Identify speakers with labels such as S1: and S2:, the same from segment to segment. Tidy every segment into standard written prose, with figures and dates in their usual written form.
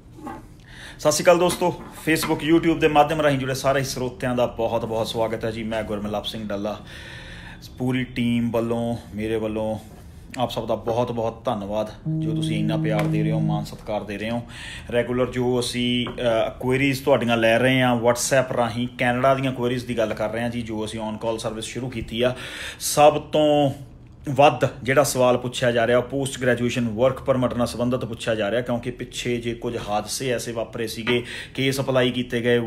S1: सत श्री अकाल दोस्तों, फेसबुक यूट्यूब के माध्यम राही जुड़े सारे ਸਰੋਤਿਆਂ का बहुत बहुत स्वागत है जी। मैं गुरमिलाप सिंह डल्ला, पूरी टीम वालों मेरे वालों आप सब का बहुत बहुत धन्यवाद जो तुसीं इन्ना प्यार दे रहे हो, मान सत्कार दे रहे हो। रैगूलर जो असी क्वेरीज तुहाडियां लै रहे हैं WhatsApp राही, कैनेडा दीयां क्वेरीज की गल कर रहे हैं जी, जो असी ऑन कॉल सर्विस शुरू की आ। सब तो ਵੱਧ ਜਿਹੜਾ ਸਵਾਲ ਪੁੱਛਿਆ ਜਾ ਰਿਹਾ ਪੋਸਟ ਗ੍ਰੈਜੂਏਸ਼ਨ ਵਰਕ ਪਰਮਿਟ ਨਾਲ ਸੰਬੰਧਿਤ ਪੁੱਛਿਆ ਜਾ ਰਿਹਾ, ਕਿਉਂਕਿ ਪਿੱਛੇ ਜੇ ਕੁਝ ਹਾਦਸੇ ਐਸੇ ਵਾਪਰੇ ਸੀਗੇ, ਕੇਸ ਅਪਲਾਈ ਕੀਤੇ ਗਏ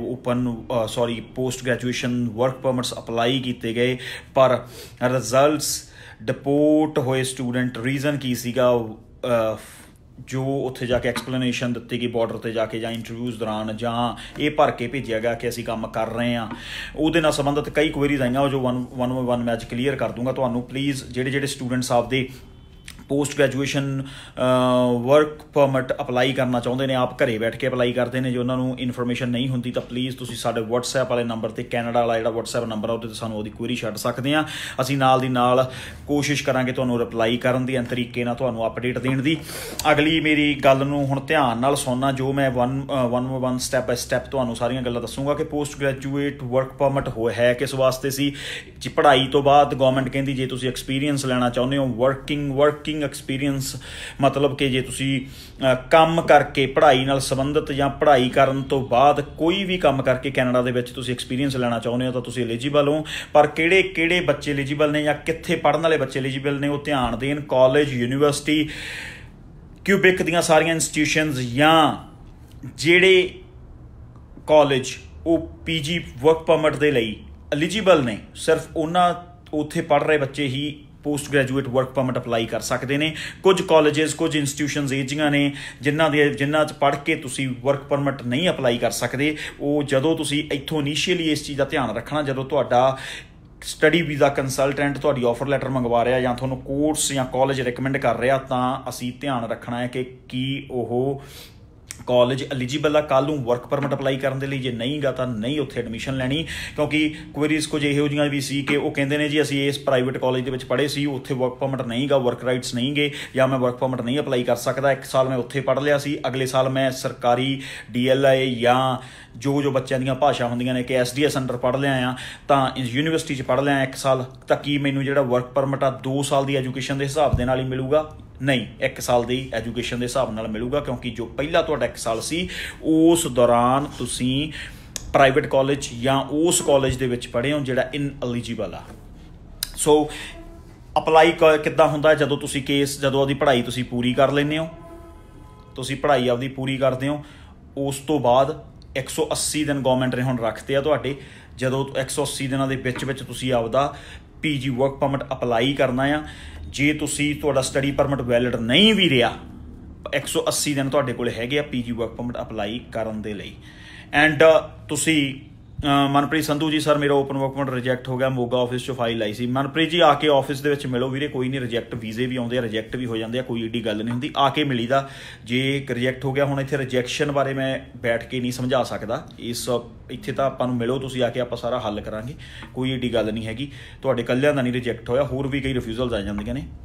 S1: post graduation work permits apply ਕੀਤੇ ਗਏ, ਪਰ ਰਿਜ਼ਲਟਸ ਡਿਪੋਰਟ ਹੋਏ ਸਟੂਡੈਂਟ। ਰੀਜ਼ਨ ਕੀ ਸੀਗਾ? जो उत्थे जाके एक्सप्लेनेशन दिती गई बॉर्डर पर जाके जां इंटरव्यूज़ दौरान जां ये भर के भेजा गया कि असीं काम कर रहे हैं, उहदे नाल संबंधित कई क्वेरीज आईयां जो वन मैं अज क्लीयर कर दूंगा तुहानूं। प्लीज़ जिहड़े स्टूडेंट्स आपदे post graduation work permit apply करना चाहते हैं, आप घरे बैठ के अपलाई करते हैं, जो उन्होंने इन्फॉर्मेशन नहीं होंगी, तो प्लीज़ तुसीं साडे WhatsApp वाले नंबर पर कैनेडा वाला जिहड़ा WhatsApp नंबर है उहदे सानूं उहदी क्वेरी छड्ड सकते हैं। असीं नाल दी नाल कोशिश करांगे तुहानूं रिप्लाई करन दी, तरीके नाल तुहानूं अपडेट देण दी। अगली मेरी गल नूं हुण ध्यान नाल सुणना, जो मैं वन स्टैप बाय स्टैप तुहानूं सारियां गल्लां दस्सूंगा कि पोस्ट ग्रैजुएट वर्क परमिट है किस वास्ते सी। पढ़ाई तो बाद गवर्नमेंट कहती जे तुसीं एक्सपीरियंस लैना चाहुंदे हो, वर्किंग एक्सपीरियंस मतलब कि जे तुसी काम करके पढ़ाई नाल संबंधित या पढ़ाई करन तो बाद कोई भी काम करके कैनेडा दे विच तुसी एक्सपीरियंस लैना चाहुंदे हो तो तुसी एलिजिबल हो। पर किहड़े बच्चे एलिजिबल ने या कित्थे पढ़न वाले बच्चे एलिजिबल ने, वो ध्यान देन। कॉलेज यूनीवर्सिटी क्यूबिक दीयां सारियां इंस्टीट्यूशनस या जिहड़े कॉलेज वो PG वर्क परमिट दे लई एलिजिबल ने, सिर्फ उन्हां उत्थे पढ़ रहे बच्चे ही post graduate work permit apply कर सकते हैं। कुछ कॉलेजेस कुछ इंस्टीट्यूशनस एजियां ने जिन्हां पढ़ के तुसी वर्क परमिट नहीं अपलाई कर सकते। वो जदों तुसी इत्थों इनीशियली इस चीज़ का ध्यान रखना, जदों तुहाडा स्टडी वीज़ा कंसलटेंट तुहाडी ऑफर लैटर मंगवा रहा या तुहानूं कोर्स या कॉलेज रिकमेंड कर रहा, तां असीं ध्यान रखना है कि की ओह कॉलेज एलिजिबल आ कल नूं वर्क परमिट अपलाई करन दे लई। जे नहीं गा तां नहीं उत्थे एडमिशन लैनी, क्योंकि क्वेरीज कुछ इहो जिहियां भी सी कि वो कहंदे ने जी असीं इस प्राइवेट कॉलेज दे विच पढ़े सी, उत्थे वर्क परमिट नहीं गा, वर्क राइट्स नहीं गए, या मैं वर्क परमिट नहीं अपलाई कर सकदा। एक साल मैं उत्थे पढ़ लिया सी, अगले साल मैं सरकारी DLA या जो बच्चों दीयां भाषा होंदियां ने कि SDS अंडर पढ़ लिया आ, तां यूनीवर्सिटी च पढ़ लिया एक साल, तां की मैनूं जिहड़ा वर्क परमिट आ 2 साल की एजुकेशन के हिसाब दे नाल ही मिलूगा? नहीं, 1 साल की एजुकेशन के हिसाब नाल मिलूगा, क्योंकि जो पहला तुहाडा 1 साल सी उस दौरान तुसीं प्राइवेट कॉलेज या उस कॉलेज दे विच पढ़े हो जिहड़ा इनएलिजिबल आ। सो अपलाई किद्दां हुंदा? जदों तुसीं जदों आपदी पढ़ाई तुसीं पूरी कर लैंदे हो, तुसीं पढ़ाई आपदी पूरी करदे हो, उस तो बाद 180 दिन गवर्नमेंट ने हुण रखते आ तुहाडे। जदों 180 दिनां दे विच तुसीं आपदा PG वर्क परमिट अपलाई करना आ। जे तुसीं तुहाडा स्टडी परमिट वैलिड नहीं भी रहा, 180 दिन तुहाडे कोल हैगे आ PG वर्क परमिट अपलाई करन दे लई। एंड तुसीं मनप्रीत संधू जी सर मेरा ओपन वर्क परमिट रिजैक्ट हो गया, मोगा ऑफिस चों फाइल आई सी। मनप्रीत जी आके ऑफिस दे विच मिलो वीरे, कोई नहीं, रिजैक्ट वीजे भी आउंदे आ, रिजैक्ट भी हो जाते हैं, कोई एडी गल नहीं हुंदी, आके मिली दा। जे रिजैक्ट हो गया, हुण इत्थे रिजैक्शन बारे मैं बैठ के नहीं समझा सकदा, इस इत्थे तां आपां नूं मिलो, तुसीं आके आपां सारा हल करांगे, कोई एडी गल नहीं हैगी। तुहाडे कल्लिआं दा नहीं रिजैक्ट होया, होर भी कई रिफ्यूजल्स आ जांदियां ने।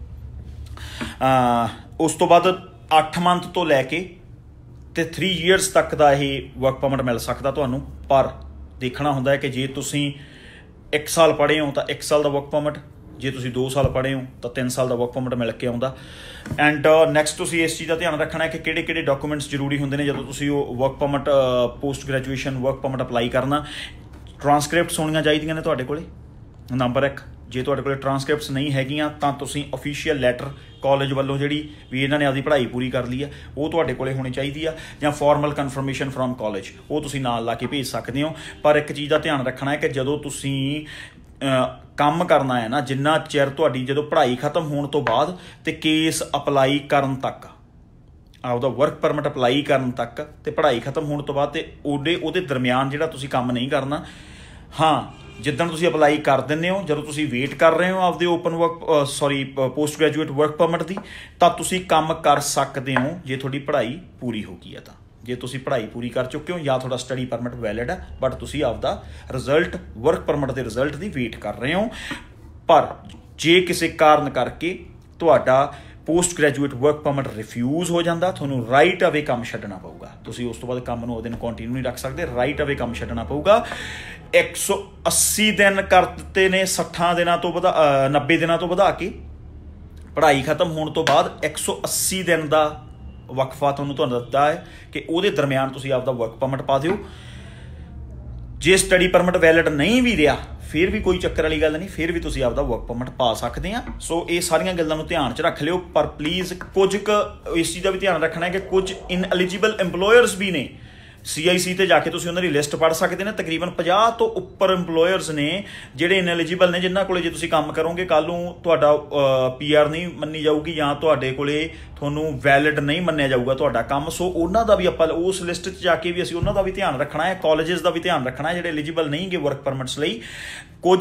S1: उस तो बाद 8 मंथ तो लैके ते 3 ईयर्स तक का यह वर्क परमिट मिल सकता तुहानूं। पर देखना होंदा है कि जे तुसीं 1 साल पढ़े हो तो 1 साल का वर्क परमिट, जे तुसीं 2 साल पढ़े हो तो 3 साल का वर्क परमिट मिल के आउंदा। एंड नैक्सट तुसीं इस चीज़ का ध्यान रखना है कि किहड़े डॉक्यूमेंट्स जरूरी होंदे ने जदों तुसीं work permit post graduation work permit apply करना। ट्रांसक्रिप्ट्स होणीआं चाहीदियां ने तुहाडे कोले, नंबर 1। जे तुहाडे कोले ट्रांसक्रिप्ट्स नहीं हैगियां तां तुसीं ऑफिशियल लैटर कॉलेज वालों जिहड़ी भी इन्हां ने आपदी पढ़ाई पूरी कर ली है वो तुहाडे कोले होनी चाहिदी आ, जां फॉर्मल कन्फर्मेशन फ्रॉम कॉलेज वो तुसीं नाल ला के भेज सकदे हो। पर एक चीज़ का ध्यान रखना है कि जदों तुसीं काम करना है ना, जिन्ना चिर तुहाडी जदों पढ़ाई खत्म होने तो बाद ते केस अपलाई करन तक, आपदा वर्क परमिट अपलाई करन तक ते पढ़ाई खत्म होने तो बाद ते उहदे दरम्यान जिहड़ा तुसीं काम नहीं करना। हाँ, जिद्दण तुसीं अपलाई कर दिंदे हो, जदों तुसीं वेट कर रहे हो आपदे open work post graduate work permit दी, तां तुसीं काम कर सकदे हो जे तुहाडी पढ़ाई पूरी हो गई है। तां जे तुसीं पढ़ाई पूरी कर चुके हो या तुहाडा स्टडी परमिट वैलिड है, बट तुसीं आपदा रिजल्ट वर्क परमिट के रिजल्ट की वेट कर रहे हो। पर जे किसी कारण करके तुहाडा post graduate work permit refuse हो जाता, थोनों राइट अवे काम छड्डना पऊगा। ਤੁਸੀਂ ਉਸ ਤੋਂ ਬਾਅਦ ਕੰਮ ਨੂੰ ਉਹਦੇ ਨੂੰ ਕੰਟੀਨਿਊ ਨਹੀਂ ਰੱਖ ਸਕਦੇ, ਰਾਈਟ ਅਵੇ ਕੰਮ ਛੱਡਣਾ ਪਊਗਾ। 180 ਦਿਨ ਕਰ ਦਿੱਤੇ ਨੇ 60 ਦਿਨਾਂ ਤੋਂ 90 ਦਿਨਾਂ ਤੋਂ ਵਧਾ ਕੇ। ਪੜ੍ਹਾਈ ਖਤਮ ਹੋਣ ਤੋਂ ਬਾਅਦ 180 ਦਿਨ ਦਾ ਵਕਫਾ ਤੁਹਾਨੂੰ ਦਿੱਤਾ ਹੈ ਕਿ ਉਹਦੇ ਦਰਮਿਆਨ ਤੁਸੀਂ ਆਪਦਾ ਵਰਕ ਪਰਮਿਟ ਪਾ ਦਿਓ। ਜੇ ਸਟੱਡੀ ਪਰਮਿਟ ਵੈਲਿਡ ਨਹੀਂ ਵੀ ਰਿਹਾ ਫਿਰ ਵੀ ਕੋਈ ਚੱਕਰ ਵਾਲੀ ਗੱਲ ਨਹੀਂ, ਫਿਰ ਵੀ ਤੁਸੀਂ ਆਪਦਾ ਵਰਕ ਪਰਮਿਟ ਪਾ ਸਕਦੇ ਆ। ਸੋ ਇਹ ਸਾਰੀਆਂ ਗੱਲਾਂ ਨੂੰ ਧਿਆਨ 'ਚ ਰੱਖ ਲਿਓ। ਪਰ ਪਲੀਜ਼ ਕੁਝ ਕੁ ਇਸ ਚੀਜ਼ ਦਾ ਵੀ ਧਿਆਨ ਰੱਖਣਾ ਹੈ ਕਿ ਕੁਝ ਇਨਐਲੀਜੀਬਲ ਇੰਪਲੋਇਰਸ ਵੀ ਨੇ। CIC ਤੇ ਜਾ ਕੇ ਤੁਸੀਂ ਉਹਨਾਂ ਦੀ ਲਿਸਟ ਪੜ੍ਹ ਸਕਦੇ ਨੇ। ਤਕਰੀਬਨ 50 ਤੋਂ ਉੱਪਰ ਇੰਪਲੋਇਰਸ ਨੇ ਜਿਹੜੇ ਇਨਐਲੀਜੀਬਲ ਨੇ, ਜਿਨ੍ਹਾਂ ਕੋਲੇ ਜੇ ਤੁਸੀਂ ਕੰਮ ਕਰੋਗੇ ਕੱਲ੍ਹ ਨੂੰ ਤੁਹਾਡਾ PR ਨਹੀਂ ਮੰਨੀ ਜਾਊਗੀ ਜਾਂ ਤੁਹਾਡੇ ਕੋਲੇ ਤੁਹਾਨੂੰ ਵੈਲਿਡ ਨਹੀਂ ਮੰਨਿਆ ਜਾਊਗਾ ਤੁਹਾਡਾ ਕੰਮ। ਸੋ ਉਹਨਾਂ ਦਾ ਵੀ ਆਪਾਂ ਉਸ ਲਿਸਟ 'ਚ ਜਾ ਕੇ ਵੀ ਅਸੀਂ ਉਹਨਾਂ ਦਾ ਵੀ ਧਿਆਨ ਰੱਖਣਾ ਹੈ। ਕਾਲਜਿਸ ਦਾ ਵੀ ਧਿਆਨ ਰੱਖਣਾ ਹੈ ਜਿਹੜੇ ਐਲੀਜੀਬਲ ਨਹੀਂ ਗੇ ਵਰਕ ਪਰਮਿਟਸ ਲਈ। ਕੁਝ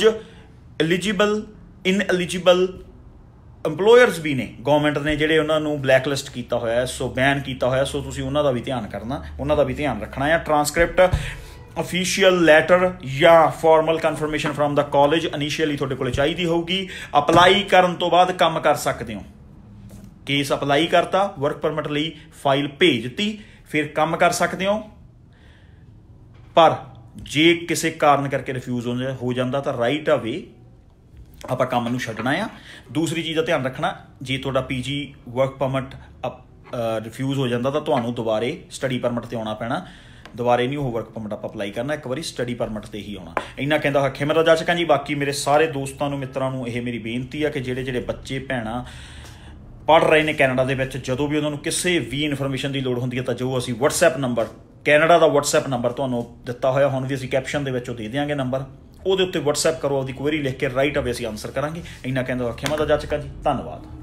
S1: ਇਨਐਲੀਜੀਬਲ ਇੰਪਲੋਇਰਸ ਵੀ ਨੇ ਗਵਰਨਮੈਂਟ ਨੇ ਜਿਹੜੇ ਉਹਨਾਂ ਨੂੰ ਬਲੈਕ ਲਿਸਟ ਕੀਤਾ ਹੋਇਆ, ਸੋ ਬੈਨ ਕੀਤਾ ਹੋਇਆ। ਸੋ ਤੁਸੀਂ ਉਹਨਾਂ ਦਾ ਵੀ ਧਿਆਨ ਕਰਨਾ, ਉਹਨਾਂ ਦਾ ਵੀ ਧਿਆਨ ਰੱਖਣਾ ਹੈ। ਟਰਾਂਸਕ੍ਰਿਪਟ, ਅਫੀਸ਼ੀਅਲ ਲੈਟਰ ਜਾਂ formal confirmation from the college initially ਤੁਹਾਡੇ ਕੋਲ ਚਾਹੀਦੀ ਹੋਊਗੀ। ਅਪਲਾਈ ਕਰਨ ਤੋਂ ਬਾਅਦ ਕੰਮ ਕਰ ਸਕਦੇ ਹੋ। ਕੇਸ ਅਪਲਾਈ ਕਰਤਾ, ਵਰਕ ਪਰਮਿਟ ਲਈ ਫਾਈਲ ਭੇਜ ਦਿੱਤੀ, ਫਿਰ ਕੰਮ ਕਰ ਸਕਦੇ ਹੋ। ਪਰ ਜੇ ਕਿਸੇ ਕਾਰਨ ਕਰਕੇ ਰਿਫਿਊਜ਼ ਹੋ ਜਾਂਦਾ ਤਾਂ ਰਾਈਟ ਅਵੇ ਆਪਾਂ ਕੰਮ ਨੂੰ ਛੱਡਣਾ ਆ। ਦੂਸਰੀ ਚੀਜ਼ ਦਾ ਧਿਆਨ ਰੱਖਣਾ, ਜੇ ਤੁਹਾਡਾ PG ਵਰਕ ਪਰਮਿਟ ਰਿਫਿਊਜ਼ ਹੋ ਜਾਂਦਾ ਤਾਂ ਤੁਹਾਨੂੰ ਦੁਬਾਰੇ ਸਟੱਡੀ ਪਰਮਿਟ 'ਤੇ ਆਉਣਾ ਪੈਣਾ। ਦੁਬਾਰੇ ਨਹੀਂ ਉਹ ਵਰਕ ਪਰਮਿਟ ਆਪਾਂ ਅਪਲਾਈ ਕਰਨਾ, ਇੱਕ ਵਾਰੀ ਸਟੱਡੀ ਪਰਮਿਟ 'ਤੇ ਹੀ ਆਉਣਾ। ਇੰਨਾ ਕਹਿੰਦਾ ਹੋਇਆ ਖਿਮਰ ਜਾ ਚੁੱਕਾ ਜੀ। ਬਾਕੀ ਮੇਰੇ ਸਾਰੇ ਦੋਸਤਾਂ ਨੂੰ, ਮਿੱਤਰਾਂ ਨੂੰ ਇਹ ਮੇਰੀ ਬੇਨਤੀ ਆ ਕਿ ਜਿਹੜੇ ਬੱਚੇ ਭੈਣਾਂ ਪੜ੍ਹ ਰਹੇ ਨੇ ਕੈਨੇਡਾ ਦੇ ਵਿੱਚ, ਜਦੋਂ ਵੀ ਉਹਨਾਂ ਨੂੰ ਕਿਸੇ ਵੀ ਇਨਫੋਰਮੇਸ਼ਨ ਦੀ ਲੋੜ ਹੁੰਦੀ ਹੈ ਤਾਂ ਜੋ ਅਸੀਂ WhatsApp ਨੰਬਰ, ਕੈਨੇਡਾ ਦਾ WhatsApp ਨੰਬਰ ਤੁਹਾਨੂੰ ਦਿੱਤਾ ਹੋਇਆ, ਹੁਣ ਵੀ ਅਸੀਂ ਕੈਪਸ਼ਨ ਦੇ ਵਿੱਚ ਉਹ ਦੇ ਦਿਆਂਗੇ ਨੰਬਰ, ਉਹਦੇ ਉੱਤੇ WhatsApp ਕਰੋ, ਆਪਦੀ ਕੁਐਰੀ ਲਿਖ ਕੇ ਰਾਈਟ ਅਵੇ ਅਸੀਂ ਆਨਸਰ ਕਰਾਂਗੇ। ਇੰਨਾ ਕਹਿੰਦਾ ਖਿਮਾ ਦਾ ਜਾ ਚੁੱਕਾ ਜੀ। ਧੰਨਵਾਦ।